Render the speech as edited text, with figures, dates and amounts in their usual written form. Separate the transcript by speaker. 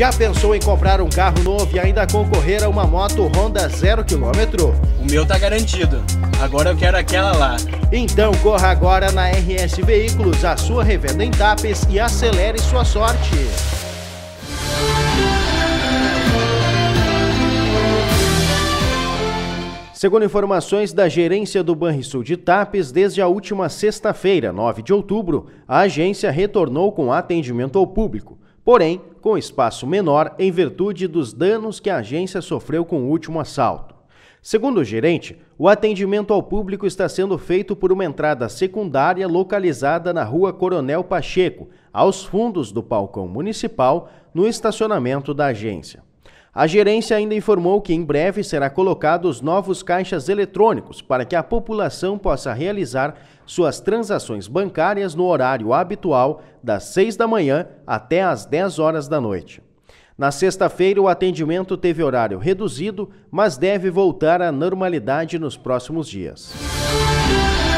Speaker 1: Já pensou em comprar um carro novo e ainda concorrer a uma moto Honda 0 km?
Speaker 2: O meu tá garantido. Agora eu quero aquela lá.
Speaker 1: Então corra agora na RS Veículos, a sua revenda em Tapes, e acelere sua sorte. Segundo informações da gerência do Banrisul de Tapes, desde a última sexta-feira, 9 de outubro, a agência retornou com atendimento ao público, porém com espaço menor em virtude dos danos que a agência sofreu com o último assalto. Segundo o gerente, o atendimento ao público está sendo feito por uma entrada secundária localizada na Rua Coronel Pacheco, aos fundos do Palcão Municipal, no estacionamento da agência. A gerência ainda informou que em breve será colocados novos caixas eletrônicos para que a população possa realizar suas transações bancárias no horário habitual, das 6 da manhã até às 10 horas da noite. Na sexta-feira, o atendimento teve horário reduzido, mas deve voltar à normalidade nos próximos dias.